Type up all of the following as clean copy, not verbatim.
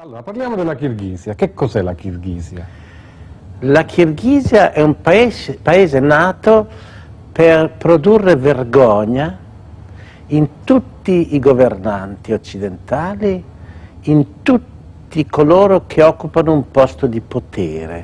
Allora, parliamo della Kirghisia. Che cos'è la Kirghisia? La Kirghisia è un paese nato per produrre vergogna in tutti i governanti occidentali, in tutti coloro che occupano un posto di potere.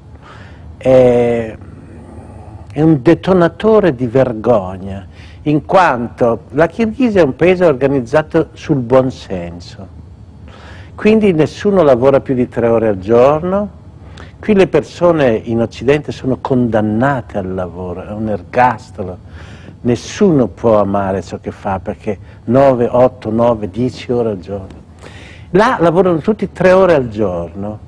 È un detonatore di vergogna, in quanto la Kirghisia è un paese organizzato sul buonsenso. Quindi nessuno lavora più di 3 ore al giorno, qui le persone in Occidente sono condannate al lavoro, è un ergastolo, nessuno può amare ciò che fa perché 9, 8, 9, 10 ore al giorno. Là lavorano tutti 3 ore al giorno,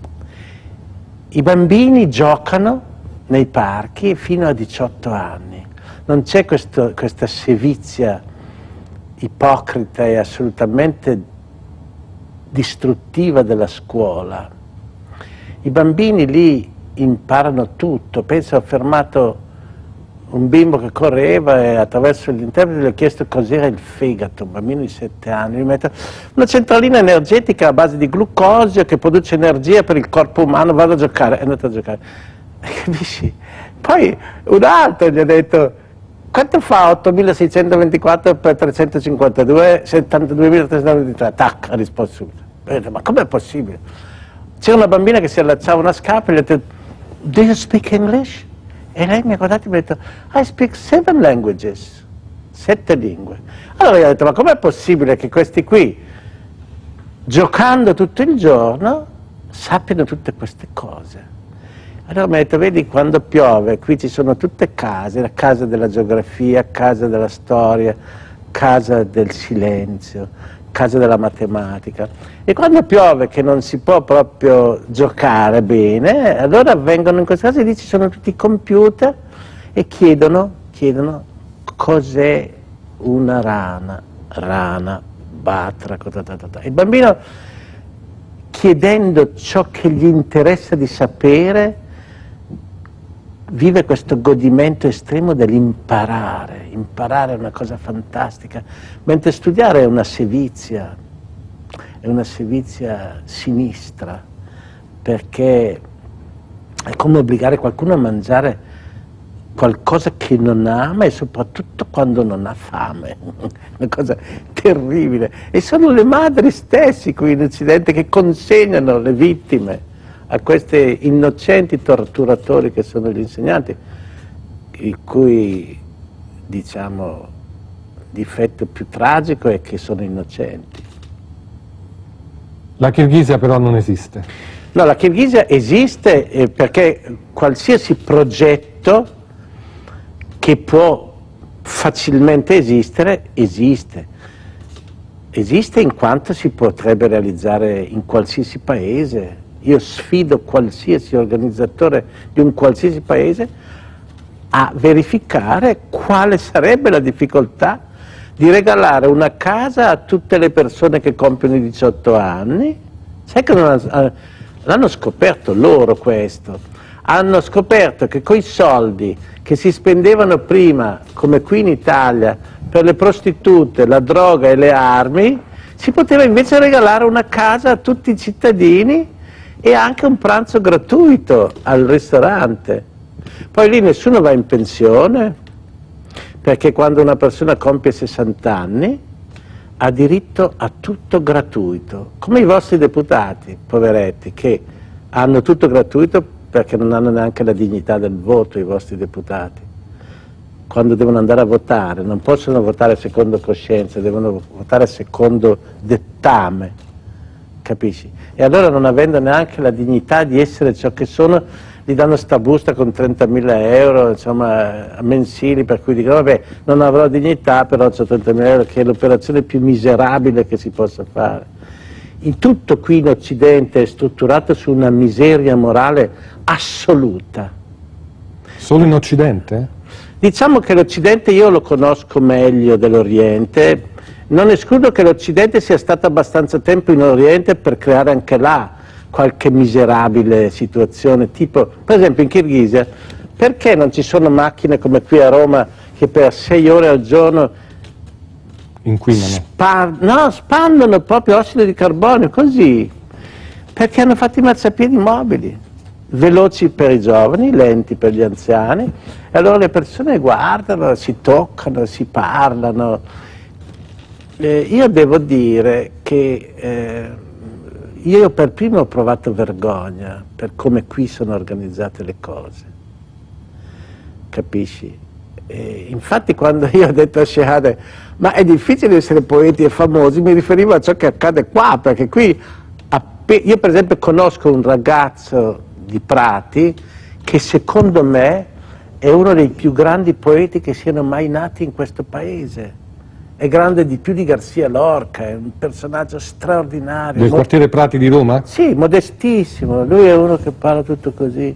i bambini giocano nei parchi fino a 18 anni, non c'è questa sevizia ipocrita e assolutamente distruttiva della scuola. I bambini lì imparano tutto. Penso, ho fermato un bimbo che correva e attraverso l'interprete gli ho chiesto cos'era il fegato, un bambino di 7 anni, mi metto una centralina energetica a base di glucosio che produce energia per il corpo umano, vado a giocare, è andato a giocare. Capisci? Poi un altro gli ha detto: quanto fa 8624 per 352? 72.323. Tac, ha risposto subito. Ma com'è possibile? C'era una bambina che si allacciava una scarpa e gli ha detto: do you speak English? E lei mi ha guardato e mi ha detto: I speak 7 languages. 7 lingue. Allora gli ho detto: ma com'è possibile che questi qui, giocando tutto il giorno, sappiano tutte queste cose? Allora mi ha detto: vedi, quando piove qui ci sono tutte case, la casa della geografia, casa della storia, casa del silenzio, casa della matematica, e quando piove che non si può proprio giocare bene, allora vengono in questa casa e lì ci sono tutti i computer e chiedono cos'è una rana, batra, il bambino, chiedendo ciò che gli interessa di sapere, vive questo godimento estremo dell'imparare. Imparare è una cosa fantastica, mentre studiare è una sevizia sinistra, perché è come obbligare qualcuno a mangiare qualcosa che non ama e soprattutto quando non ha fame, una cosa terribile. E sono le madri stesse qui in Occidente che consegnano le vittime a questi innocenti torturatori che sono gli insegnanti, il cui, diciamo, difetto più tragico è che sono innocenti. La Kirghisia però non esiste. No, la Kirghisia esiste perché qualsiasi progetto che può facilmente esistere, esiste. Esiste in quanto si potrebbe realizzare in qualsiasi paese. Io sfido qualsiasi organizzatore di un qualsiasi paese a verificare quale sarebbe la difficoltà di regalare una casa a tutte le persone che compiono i 18 anni. Sai che l'hanno scoperto loro questo? Hanno scoperto che coi soldi che si spendevano prima, come qui in Italia, per le prostitute, la droga e le armi, si poteva invece regalare una casa a tutti i cittadini e anche un pranzo gratuito al ristorante. Poi lì nessuno va in pensione, perché quando una persona compie 60 anni ha diritto a tutto gratuito, come i vostri deputati, poveretti, che hanno tutto gratuito perché non hanno neanche la dignità del voto, i vostri deputati. Quando devono andare a votare, non possono votare secondo coscienza, devono votare secondo dettame. Capisci? E allora, non avendo neanche la dignità di essere ciò che sono, gli danno sta busta con 30.000 euro, insomma, mensili, per cui dicono: vabbè, non avrò dignità, però ho 30.000 euro, che è l'operazione più miserabile che si possa fare. In tutto qui in Occidente è strutturato su una miseria morale assoluta. Solo in Occidente? Diciamo che l'Occidente io lo conosco meglio dell'Oriente. Non escludo che l'Occidente sia stato abbastanza tempo in Oriente per creare anche là qualche miserabile situazione, tipo, per esempio in Kirghisia, perché non ci sono macchine come qui a Roma che per 6 ore al giorno Inquinano? No, spandono proprio ossido di carbonio, così. Perché hanno fatto i marciapiedi mobili, veloci per i giovani, lenti per gli anziani, e allora le persone guardano, si toccano, si parlano. Io devo dire che io per primo ho provato vergogna per come qui sono organizzate le cose, capisci? Infatti quando io ho detto a Shehad, ma è difficile essere poeti e famosi, mi riferivo a ciò che accade qua, perché qui, io per esempio conosco un ragazzo di Prati che secondo me è uno dei più grandi poeti che siano mai nati in questo paese. È grande di più di Garcia Lorca, è un personaggio straordinario. Del quartiere Prati di Roma? Sì, modestissimo. Lui è uno che parla tutto così,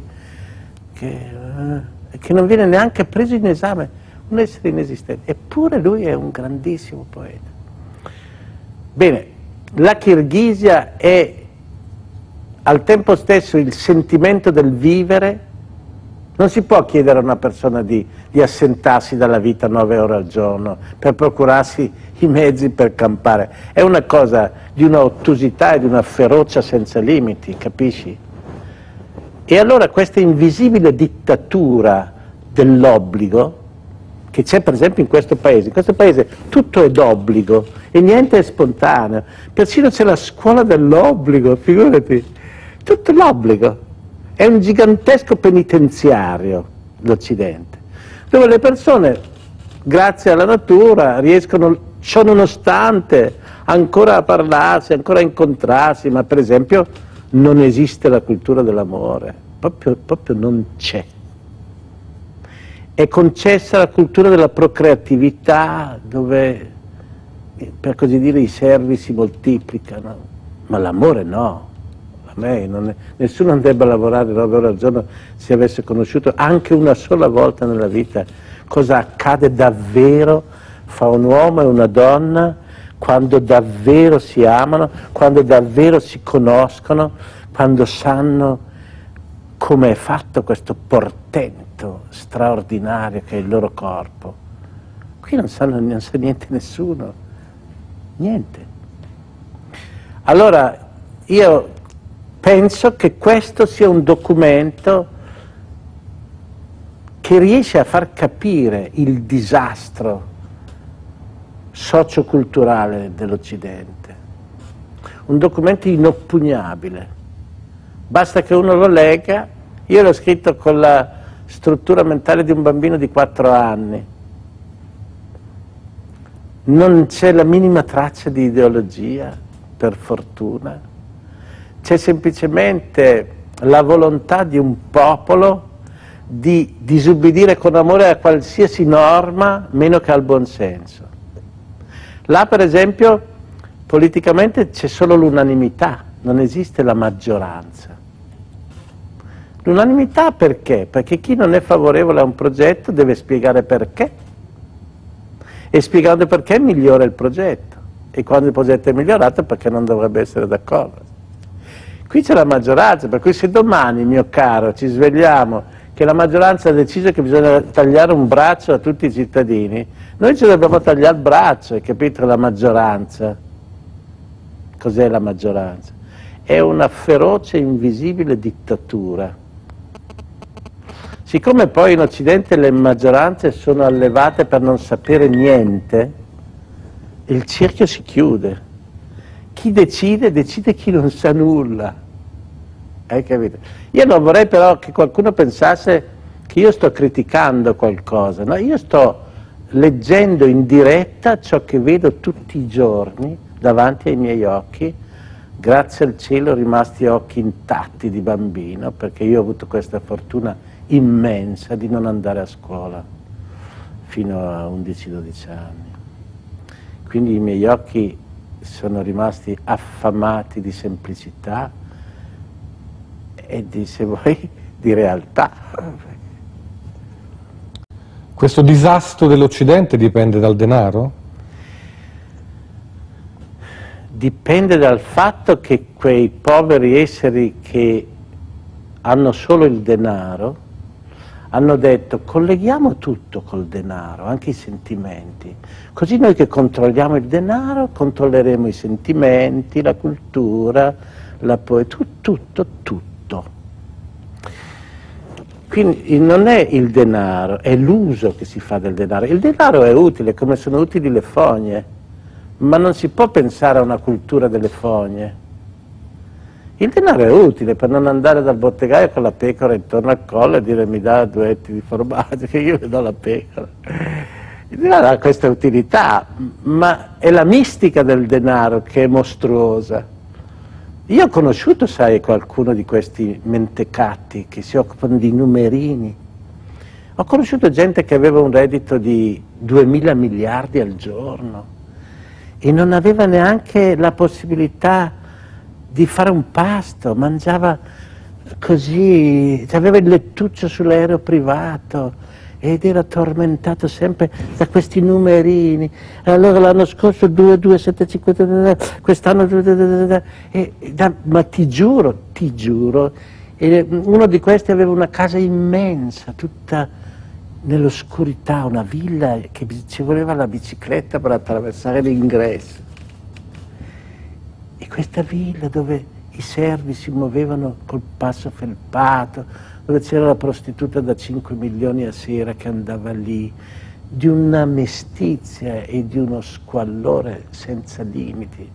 che non viene neanche preso in esame, un essere inesistente. Eppure lui è un grandissimo poeta. Bene, la Kirghisia è al tempo stesso il sentimento del vivere. Non si può chiedere a una persona di assentarsi dalla vita 9 ore al giorno per procurarsi i mezzi per campare. È una cosa di una ottusità e di una ferocia senza limiti, capisci? E allora questa invisibile dittatura dell'obbligo, che c'è per esempio in questo paese tutto è d'obbligo e niente è spontaneo, persino c'è la scuola dell'obbligo, figurati, tutto l'obbligo. È un gigantesco penitenziario l'Occidente, dove le persone, grazie alla natura, riescono, ciononostante, ancora a parlarsi, ancora a incontrarsi, ma per esempio non esiste la cultura dell'amore, proprio non c'è. È concessa la cultura della procreatività, dove, per così dire, i servi si moltiplicano, ma l'amore no. A me nessuno andrebbe a lavorare 9 ore al giorno se avesse conosciuto anche una sola volta nella vita cosa accade davvero fra un uomo e una donna quando davvero si amano, quando davvero si conoscono, quando sanno come è fatto questo portento straordinario che è il loro corpo. Qui non sa niente nessuno, niente. Allora io penso che questo sia un documento che riesce a far capire il disastro socioculturale dell'Occidente. Un documento inoppugnabile. Basta che uno lo legga. Io l'ho scritto con la struttura mentale di un bambino di 4 anni. Non c'è la minima traccia di ideologia, per fortuna. C'è semplicemente la volontà di un popolo di disubbidire con amore a qualsiasi norma, meno che al buonsenso. Là, per esempio, politicamente c'è solo l'unanimità, non esiste la maggioranza. L'unanimità perché? Perché chi non è favorevole a un progetto deve spiegare perché, e spiegando perché migliora il progetto, e quando il progetto è migliorato perché non dovrebbe essere d'accordo. Qui c'è la maggioranza, per cui se domani, mio caro, ci svegliamo che la maggioranza ha deciso che bisogna tagliare un braccio a tutti i cittadini, noi ci dobbiamo tagliare il braccio, hai capito la maggioranza? Cos'è la maggioranza? È una feroce, invisibile dittatura. Siccome poi in Occidente le maggioranze sono allevate per non sapere niente, il cerchio si chiude. Chi decide, decide chi non sa nulla. Hai capito? Io non vorrei però che qualcuno pensasse che io sto criticando qualcosa, no? Io sto leggendo in diretta ciò che vedo tutti i giorni davanti ai miei occhi, grazie al cielo rimasti occhi intatti di bambino, perché io ho avuto questa fortuna immensa di non andare a scuola fino a 11-12 anni. Quindi i miei occhi sono rimasti affamati di semplicità e di, se vuoi, di realtà. Questo disastro dell'Occidente dipende dal denaro? Dipende dal fatto che quei poveri esseri che hanno solo il denaro hanno detto colleghiamo tutto col denaro, anche i sentimenti, così noi che controlliamo il denaro controlleremo i sentimenti, la cultura, la poesia, tutto. Quindi non è il denaro, è l'uso che si fa del denaro. Il denaro è utile, come sono utili le fogne, ma non si può pensare a una cultura delle fogne. Il denaro è utile per non andare dal bottegaio con la pecora intorno al collo e dire mi dà 2 etti di formaggio che io le do la pecora. Il denaro ha questa utilità, ma è la mistica del denaro che è mostruosa. Io ho conosciuto, sai, qualcuno di questi mentecatti che si occupano di numerini. Ho conosciuto gente che aveva un reddito di 2000 miliardi al giorno e non aveva neanche la possibilità di fare un pasto, mangiava così, aveva il lettuccio sull'aereo privato ed era tormentato sempre da questi numerini. Allora l'anno scorso 2, 2, 7, 5, quest'anno ma ti giuro, uno di questi aveva una casa immensa, tutta nell'oscurità, una villa che ci voleva la bicicletta per attraversare l'ingresso. E questa villa dove i servi si muovevano col passo felpato, dove c'era la prostituta da 5 milioni a sera che andava lì, di una mestizia e di uno squallore senza limiti.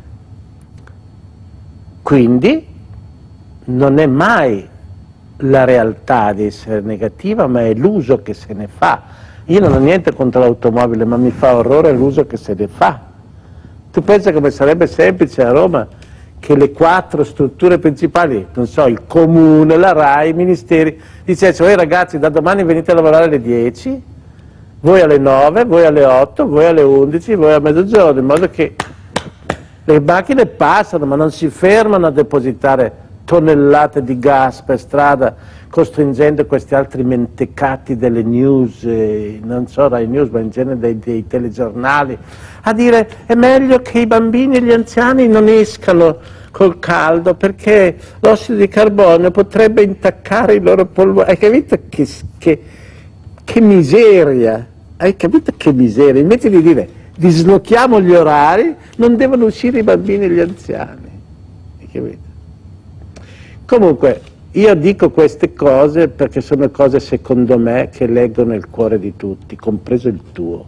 Quindi non è mai la realtà di essere negativa, ma è l'uso che se ne fa. Io non ho niente contro l'automobile, ma mi fa orrore l'uso che se ne fa. Tu pensa come sarebbe semplice a Roma che le 4 strutture principali, non so, il comune, la RAI, i ministeri, dicessero ragazzi da domani venite a lavorare alle 10, voi alle 9, voi alle 8, voi alle 11, voi a mezzogiorno, in modo che le macchine passano ma non si fermano a depositare tonnellate di gas per strada, costringendo questi altri mentecatti delle news, non so Rai News, ma in genere dei telegiornali, a dire è meglio che i bambini e gli anziani non escano col caldo perché l'ossido di carbonio potrebbe intaccare i loro polmoni. Hai capito che miseria? Hai capito che miseria? Invece di dire dislochiamo gli orari, non devono uscire i bambini e gli anziani. Hai capito? Comunque, io dico queste cose perché sono cose, secondo me, che leggono il cuore di tutti, compreso il tuo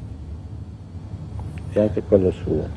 e anche quello suo.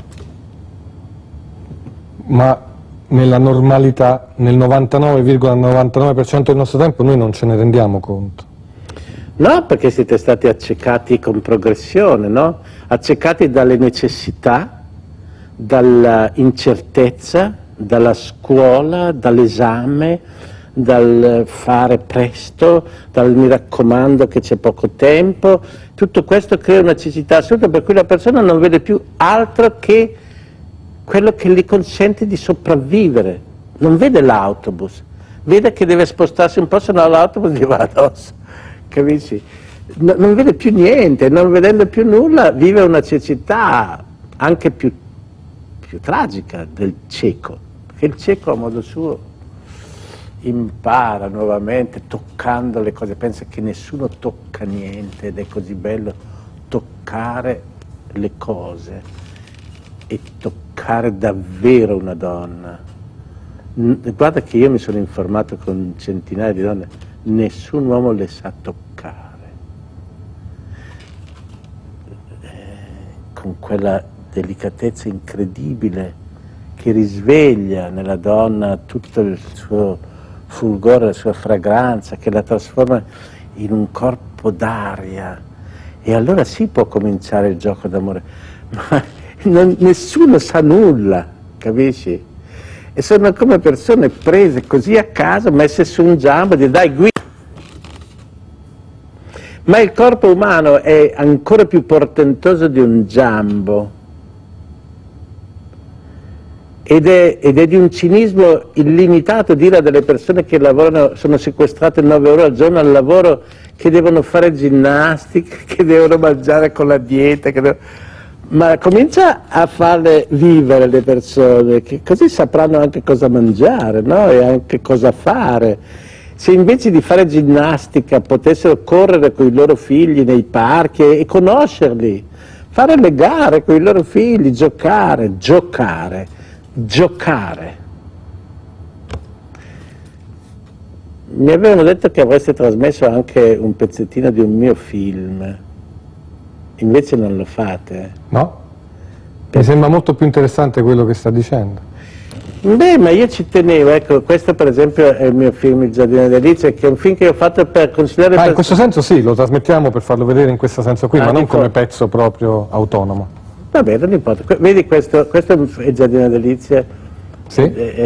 Ma nella normalità, nel 99,99% del nostro tempo, noi non ce ne rendiamo conto. No, perché siete stati accecati con progressione, no? Accecati dalle necessità, dall'incertezza, dalla scuola, dall'esame, dal fare presto, dal mi raccomando che c'è poco tempo. Tutto questo crea una cecità assoluta per cui la persona non vede più altro che quello che gli consente di sopravvivere. Non vede l'autobus, vede che deve spostarsi un po', se no l'autobus gli va addosso, capisci? Non vede più niente, non vedendo più nulla vive una cecità anche più tragica del cieco, perché il cieco a modo suo impara nuovamente toccando le cose, pensa che nessuno tocca niente ed è così bello toccare le cose e toccare davvero una donna. Guarda che io mi sono informato con centinaia di donne, nessun uomo le sa toccare con quella delicatezza incredibile che risveglia nella donna tutto il suo fulgore, la sua fragranza, che la trasforma in un corpo d'aria, e allora sì può cominciare il gioco d'amore, ma nessuno sa nulla, capisci? E sono come persone prese così a caso, messe su un giambo e dire dai guida. Ma il corpo umano è ancora più portentoso di un giambo ed è di un cinismo illimitato dire a delle persone che lavorano, sono sequestrate 9 ore al giorno al lavoro, che devono fare ginnastica, che devono mangiare con la dieta, ma comincia a farle vivere le persone, che così sapranno anche cosa mangiare, no? E anche cosa fare. Se invece di fare ginnastica potessero correre con i loro figli nei parchi e conoscerli, fare le gare con i loro figli, giocare. Mi avevano detto che avreste trasmesso anche un pezzettino di un mio film, invece non lo fate. No? Mi sembra molto più interessante quello che sta dicendo. Beh, ma io ci tenevo, ecco, questo per esempio è il mio film Il Giardino d'Elice, che è un film che ho fatto per consigliare... In questo senso sì, lo trasmettiamo per farlo vedere in questo senso qui, ma non come pezzo proprio autonomo. Vabbè, non importa. Vedi, questo è Il Giardino d'Elice. Sì?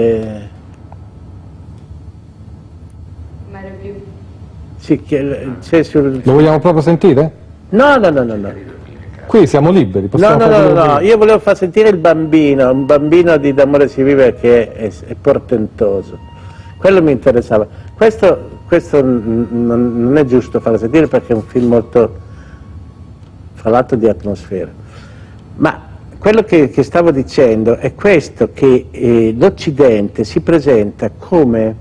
Sì, c'è sul... Lo vogliamo proprio sentire? No, no, no, no, no. Qui siamo liberi, possiamo No, io volevo far sentire il bambino, un bambino di D'amore si vive che è portentoso. Quello mi interessava. Questo non è giusto farlo sentire perché è un film molto, fra l'altro, di atmosfera. Ma quello che stavo dicendo è questo, che l'Occidente si presenta come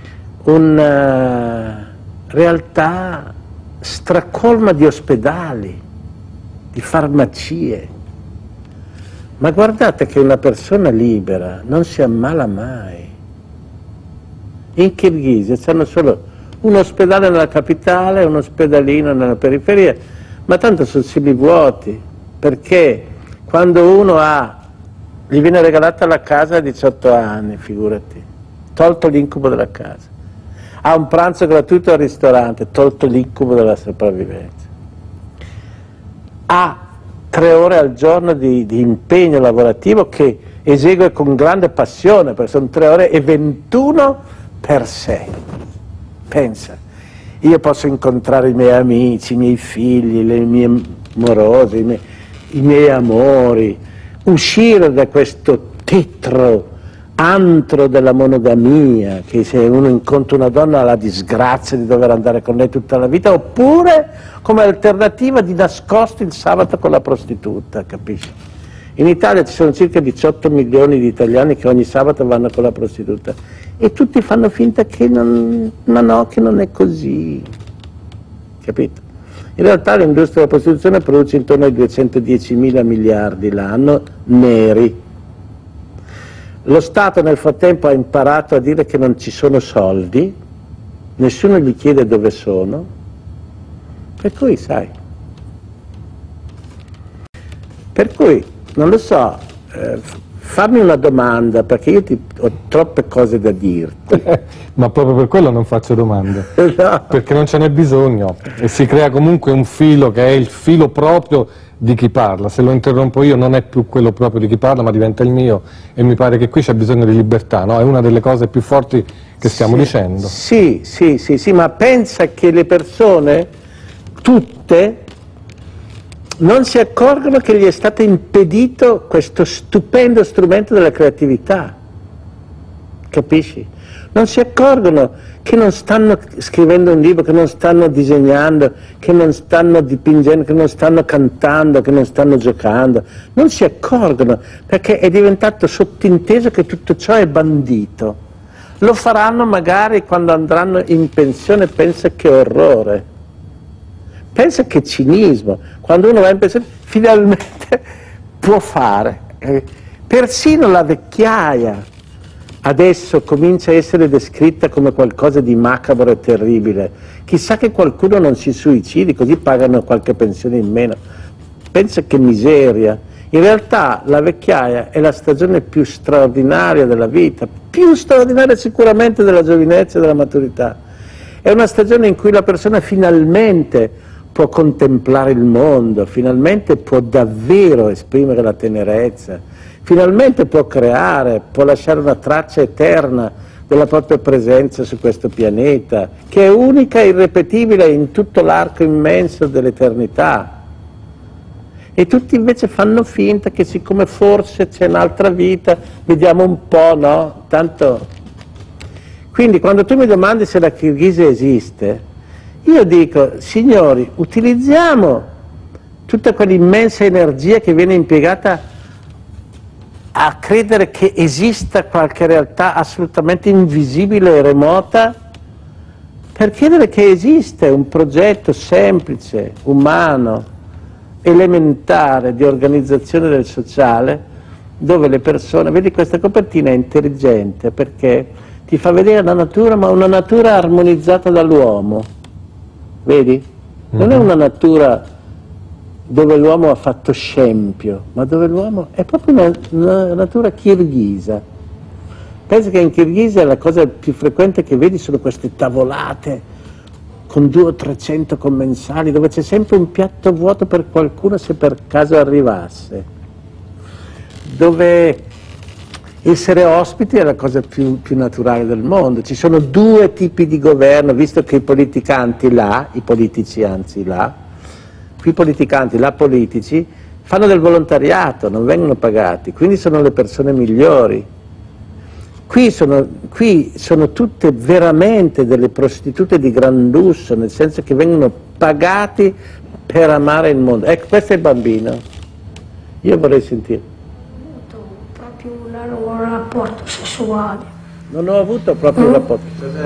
una realtà stracolma di ospedali, di farmacie, ma guardate che una persona libera non si ammala mai. In Kirghizia c'hanno solo un ospedale nella capitale e un ospedalino nella periferia, ma tanto sono semivuoti, perché quando uno gli viene regalata la casa a 18 anni, figurati, tolto l'incubo della casa, ha un pranzo gratuito al ristorante, tolto l'incubo della sopravvivenza, ha 3 ore al giorno di impegno lavorativo che esegue con grande passione, perché sono 3 ore e 21 per sé. Pensa, io posso incontrare i miei amici, i miei figli, le mie amorose, i miei amori, uscire da questo tetro antro della monogamia, che se uno incontra una donna ha la disgrazia di dover andare con lei tutta la vita, oppure come alternativa di nascosto il sabato con la prostituta, capisci? In Italia ci sono circa 18 milioni di italiani che ogni sabato vanno con la prostituta e tutti fanno finta che che non è così, capito? In realtà l'industria della prostituzione produce intorno ai 210.000 miliardi l'anno neri. Lo Stato nel frattempo ha imparato a dire che non ci sono soldi, nessuno gli chiede dove sono, per cui sai. Per cui, non lo so, fammi una domanda, perché io ho troppe cose da dirti. Ma proprio per quello non faccio domande, No. perché non ce n'è bisogno e si crea comunque un filo che è il filo proprio di chi parla. Se lo interrompo io non è più quello proprio di chi parla, ma diventa il mio, e mi pare che qui c'è bisogno di libertà, no? È una delle cose più forti che stiamo dicendo. Sì, ma pensa che le persone, tutte, non si accorgono che gli è stato impedito questo stupendo strumento della creatività, capisci? Non si accorgono che non stanno scrivendo un libro, che non stanno disegnando, che non stanno dipingendo, che non stanno cantando, che non stanno giocando. Non si accorgono perché è diventato sottinteso che tutto ciò è bandito. Lo faranno magari quando andranno in pensione, pensa che orrore. Pensa che cinismo. Quando uno va in pensione finalmente può fare. Persino la vecchiaia adesso comincia a essere descritta come qualcosa di macabro e terribile. Chissà che qualcuno non si suicidi, così pagano qualche pensione in meno. Pensa che miseria. In realtà la vecchiaia è la stagione più straordinaria della vita, più straordinaria sicuramente della giovinezza e della maturità. È una stagione in cui la persona finalmente può contemplare il mondo, finalmente può davvero esprimere la tenerezza, finalmente può creare, può lasciare una traccia eterna della propria presenza su questo pianeta, che è unica e irripetibile in tutto l'arco immenso dell'eternità. E tutti invece fanno finta che siccome forse c'è un'altra vita, vediamo un po', no? Tanto... Quindi quando tu mi domandi se la Kirghizia esiste, io dico, signori, utilizziamo tutta quell'immensa energia che viene impiegata a credere che esista qualche realtà assolutamente invisibile e remota, per credere che esiste un progetto semplice, umano, elementare di organizzazione del sociale, dove le persone, vedi questa copertina è intelligente perché ti fa vedere la natura, ma una natura armonizzata dall'uomo, vedi? Non è una natura dove l'uomo ha fatto scempio, ma dove l'uomo è proprio una natura kirghisa. Penso che in Kirghizia la cosa più frequente che vedi sono queste tavolate con 200 o 300 commensali, dove c'è sempre un piatto vuoto per qualcuno se per caso arrivasse, dove essere ospiti è la cosa più naturale del mondo. Ci sono due tipi di governo, visto che i politicanti là, i politici anzi là, qui politicanti, là politici, fanno del volontariato, non vengono pagati, quindi sono le persone migliori. Qui sono tutte veramente delle prostitute di gran lusso, nel senso che vengono pagati per amare il mondo. Ecco, questo è il bambino. Io vorrei sentire. Ho avuto proprio un rapporto sessuale. Non ho avuto proprio un rapporto.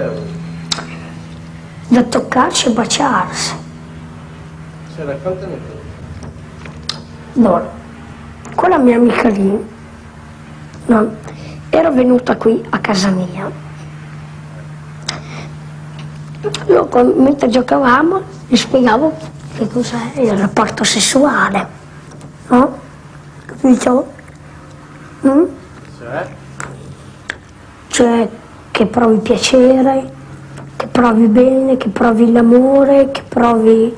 Da toccarsi e baciarsi. Se raccontami tu. Allora, quella mia amica lì, no, era venuta qui a casa mia. Io mentre giocavamo gli spiegavo che cos'è il rapporto sessuale, no? Capito? Cioè che provi piacere, che provi bene, che provi l'amore, che provi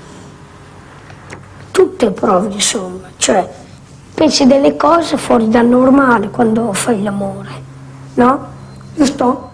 tutte provi, insomma, cioè pensi delle cose fuori dal normale quando fai l'amore, no? Giusto?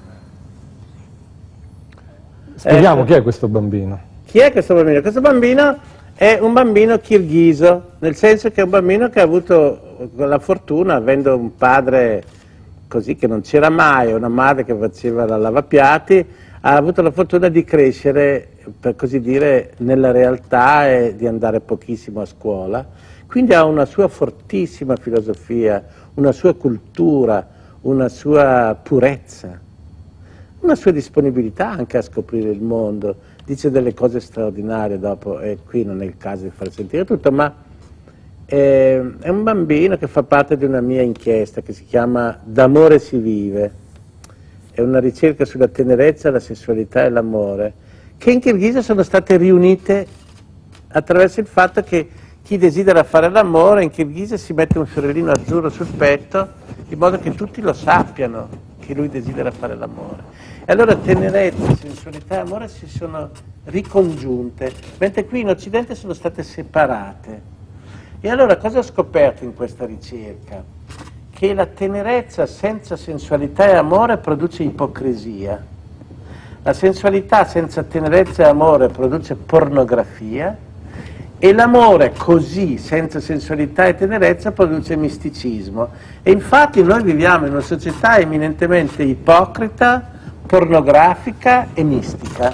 Spieghiamo chi è questo bambino. Chi è questo bambino? Questo bambino è un bambino kirghizo, nel senso che è un bambino che ha avuto la fortuna, avendo un padre così che non c'era mai, una madre che faceva la lavapiatti, ha avuto la fortuna di crescere, per così dire, nella realtà e di andare pochissimo a scuola. Quindi ha una sua fortissima filosofia, una sua cultura, una sua purezza, una sua disponibilità anche a scoprire il mondo. Dice delle cose straordinarie dopo, e qui non è il caso di far sentire tutto, ma è un bambino che fa parte di una mia inchiesta che si chiama D'amore si vive. È una ricerca sulla tenerezza, la sessualità e l'amore, che in Kirghizia sono state riunite attraverso il fatto che chi desidera fare l'amore in Kirghizia si mette un fiorellino azzurro sul petto in modo che tutti lo sappiano che lui desidera fare l'amore. E allora tenerezza, sensualità e amore si sono ricongiunte, mentre qui in Occidente sono state separate. E allora cosa ho scoperto in questa ricerca? Che la tenerezza senza sensualità e amore produce ipocrisia. La sensualità senza tenerezza e amore produce pornografia. E l'amore così, senza sensualità e tenerezza, produce misticismo. E infatti noi viviamo in una società eminentemente ipocrita, pornografica e mistica.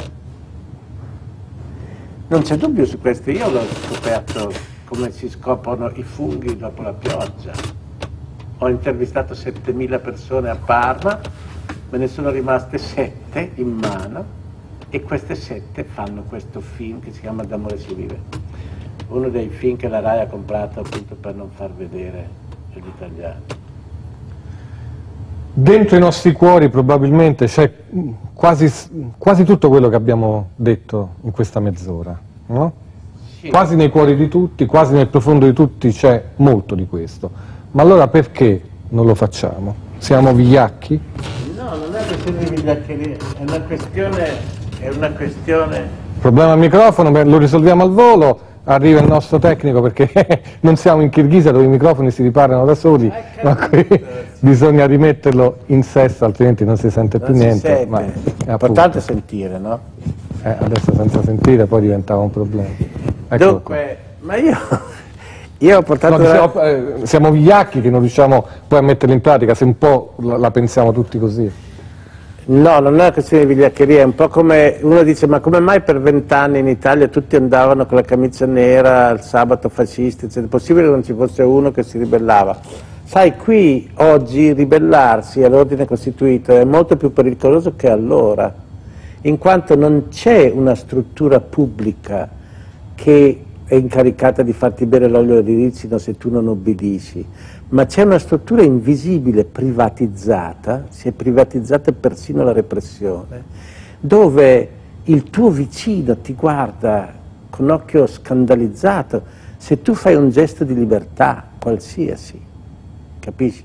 Non c'è dubbio su questo, io l'ho scoperto come si scoprono i funghi dopo la pioggia. Ho intervistato 7.000 persone a Parma, me ne sono rimaste 7 in mano e queste 7 fanno questo film che si chiama D'amore si vive. Uno dei film che la Rai ha comprato appunto per non far vedere gli italiani. Dentro i nostri cuori probabilmente c'è quasi tutto quello che abbiamo detto in questa mezz'ora, no? Sì. Quasi nei cuori di tutti, quasi nel profondo di tutti c'è molto di questo. Ma allora perché non lo facciamo? Siamo vigliacchi? No, non è questione di vigliaccheria, è una questione... Problema al microfono, lo risolviamo al volo. Arriva il nostro tecnico perché non siamo in Kirghizia dove i microfoni si riparano da soli, ma qui bisogna rimetterlo in sesto, altrimenti non si sente più niente. Ma l'importante è sentire, no? Adesso senza sentire poi diventava un problema. Ecco. Dunque, ma io ho portato... No, siamo vigliacchi che non riusciamo poi a metterlo in pratica, se un po' la pensiamo tutti così. No, non è una questione di vigliaccheria, è un po' come uno dice, ma come mai per 20 anni in Italia tutti andavano con la camicia nera al sabato fascisti, è possibile che non ci fosse uno che si ribellava? Sai, qui oggi ribellarsi all'ordine costituito è molto più pericoloso che allora, in quanto non c'è una struttura pubblica che è incaricata di farti bere l'olio di ricino se tu non obbedisci, ma c'è una struttura invisibile privatizzata, si è privatizzata persino la repressione, dove il tuo vicino ti guarda con occhio scandalizzato se tu fai un gesto di libertà qualsiasi, capisci?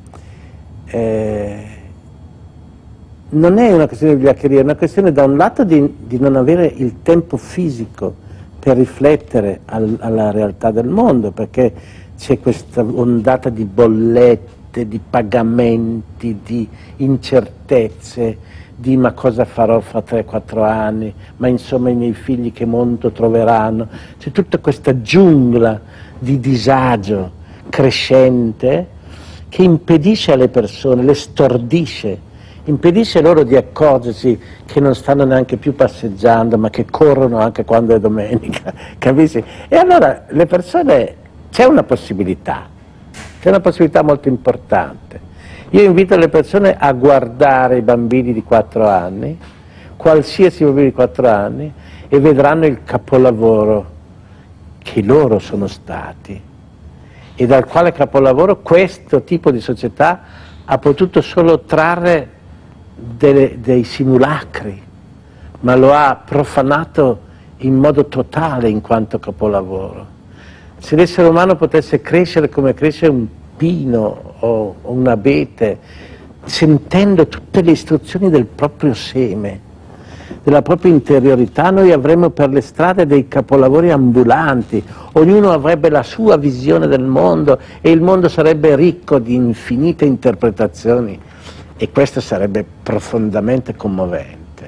Non è una questione di vigliaccheria, è una questione da un lato di non avere il tempo fisico per riflettere alla realtà del mondo, perché c'è questa ondata di bollette, di pagamenti, di incertezze, di ma cosa farò fra 3-4 anni, ma insomma i miei figli che mondo troveranno, c'è tutta questa giungla di disagio crescente che impedisce alle persone, le stordisce, impedisce loro di accorgersi che non stanno neanche più passeggiando, ma che corrono anche quando è domenica, capisci? E allora le persone, c'è una possibilità molto importante. Io invito le persone a guardare i bambini di 4 anni, qualsiasi bambino di 4 anni, e vedranno il capolavoro che loro sono stati e dal quale capolavoro questo tipo di società ha potuto solo trarre dei simulacri, ma lo ha profanato in modo totale in quanto capolavoro. Se l'essere umano potesse crescere come cresce un pino o un abete, sentendo tutte le istruzioni del proprio seme, della propria interiorità, noi avremmo per le strade dei capolavori ambulanti, ognuno avrebbe la sua visione del mondo e il mondo sarebbe ricco di infinite interpretazioni. E questo sarebbe profondamente commovente.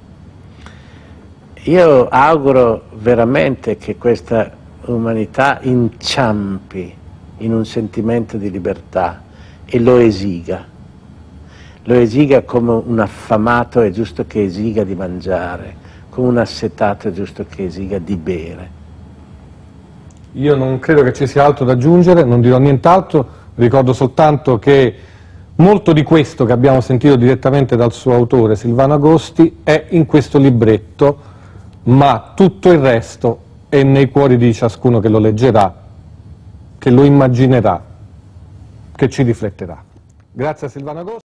Io auguro veramente che questa umanità inciampi in un sentimento di libertà e lo esiga come un affamato è giusto che esiga di mangiare, come un assetato è giusto che esiga di bere. Io non credo che ci sia altro da aggiungere, non dirò nient'altro, ricordo soltanto che molto di questo che abbiamo sentito direttamente dal suo autore, Silvano Agosti, è in questo libretto, ma tutto il resto è nei cuori di ciascuno che lo leggerà, che lo immaginerà, che ci rifletterà. Grazie a Silvano Agosti.